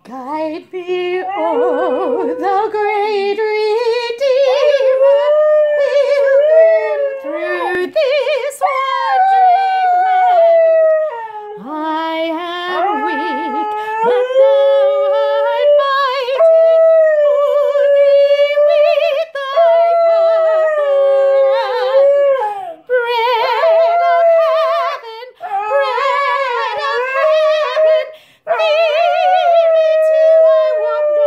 Guide me, oh, the great Redeemer, pilgrim through this wandering land. I am weak, but thou art mighty. Hold me with thy powerful hand. Bread of heaven, feed me till I want no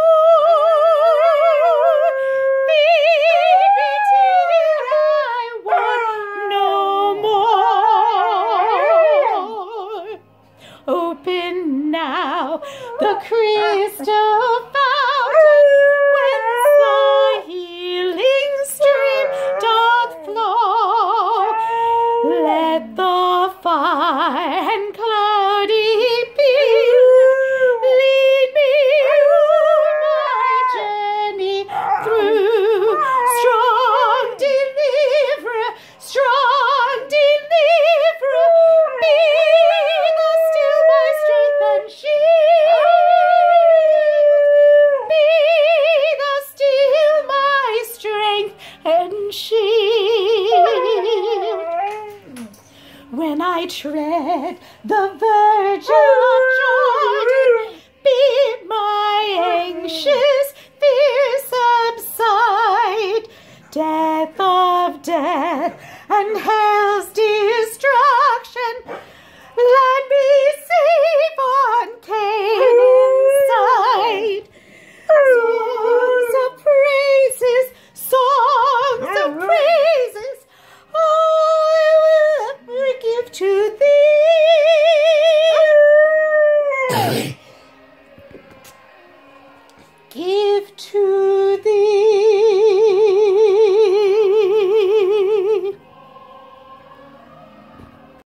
more. Feed me till I want no more. Open now the crystal fountain whence the healing stream doth flow. Let the fire and cloudy billow lead me on my journey through. Strong deliverer, be thou still my strength and shield. Be thou still my strength and shield. When I tread the verge of Jordan, bid my anxious fears subside. Death of death and hell's destruction, let me safe on Canaan's side. Songs of praises, I will ever give to thee. Give to